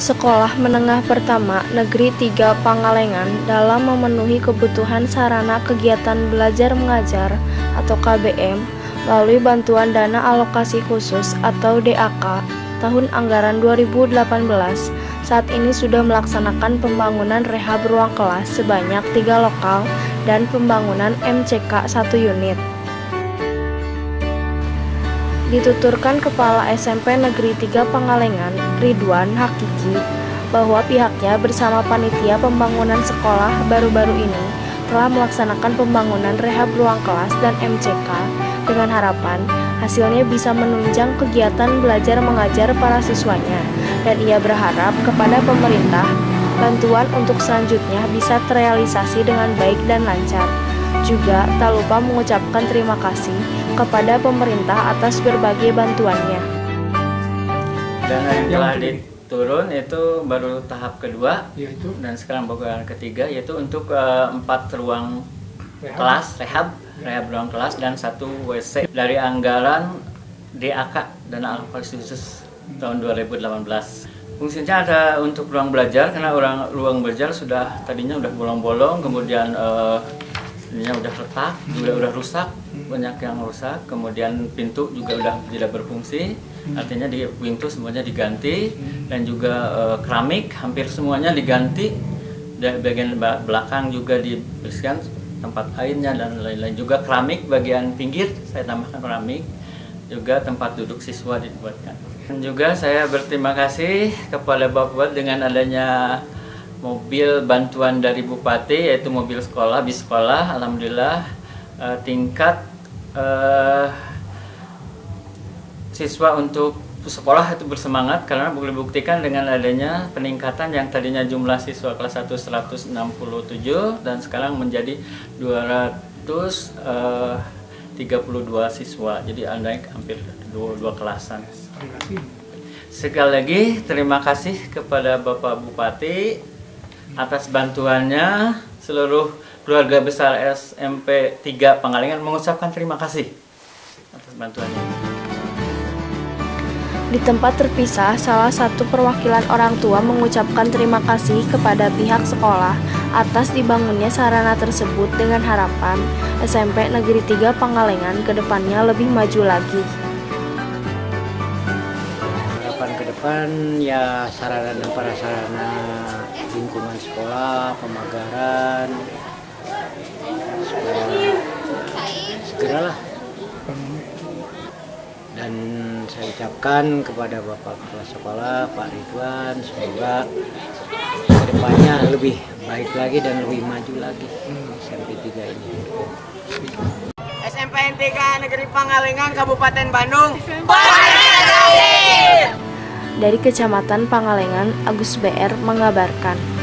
Sekolah Menengah Pertama Negeri 3 Pangalengan dalam memenuhi kebutuhan sarana kegiatan belajar mengajar atau KBM melalui bantuan dana alokasi khusus atau DAK tahun anggaran 2018 saat ini sudah melaksanakan pembangunan rehab ruang kelas sebanyak 3 lokal dan pembangunan MCK 1 unit. Dituturkan Kepala SMP Negeri 3 Pangalengan, Ridwan Hakiki, bahwa pihaknya bersama panitia pembangunan sekolah baru-baru ini telah melaksanakan pembangunan rehab ruang kelas dan MCK dengan harapan hasilnya bisa menunjang kegiatan belajar mengajar para siswanya, dan ia berharap kepada pemerintah bantuan untuk selanjutnya bisa terrealisasi dengan baik dan lancar. Juga tak lupa mengucapkan terima kasih kepada pemerintah atas berbagai bantuannya. Dana yang telah diturun itu baru tahap kedua, dan sekarang program ketiga, yaitu untuk 4 ruang kelas rehab ruang kelas dan 1 WC dari anggaran DAK dana alokasi khusus tahun 2018. Fungsinya ada untuk ruang belajar, karena ruang belajar sudah tadinya udah bolong-bolong, kemudian ininya udah retak, juga udah rusak, banyak yang rusak, kemudian pintu juga udah tidak berfungsi, artinya di pintu semuanya diganti, dan juga keramik hampir semuanya diganti, dan bagian belakang juga dibersihkan, tempat airnya dan lain-lain, juga keramik bagian pinggir saya tambahkan keramik, juga tempat duduk siswa dibuatkan. Dan juga saya berterima kasih kepada Bapak dengan adanya mobil bantuan dari Bupati, yaitu mobil sekolah, bis sekolah. Alhamdulillah tingkat siswa untuk sekolah itu bersemangat, karena boleh buktikan dengan adanya peningkatan yang tadinya jumlah siswa kelas 1 167 dan sekarang menjadi 232 siswa, jadi naik hampir 2 kelasan. Sekali lagi terima kasih kepada Bapak Bupati atas bantuannya. Seluruh keluarga besar SMP 3 Pangalengan mengucapkan terima kasih atas bantuannya. Di tempat terpisah, salah satu perwakilan orang tua mengucapkan terima kasih kepada pihak sekolah atas dibangunnya sarana tersebut dengan harapan SMP Negeri 3 Pangalengan ke depannya lebih maju lagi. Harapan ke depan ya sarana dan prasarana lingkungan sekolah, pemagaran, supaya segeralah. Dan saya ucapkan kepada Bapak Kepala Sekolah, Pak Ridwan, semoga kedepannya lebih baik lagi dan lebih maju lagi SMP 3 ini. SMP 3 Negeri Pangalengan, Kabupaten Bandung. Dari Kecamatan Pangalengan, Agus BR mengabarkan.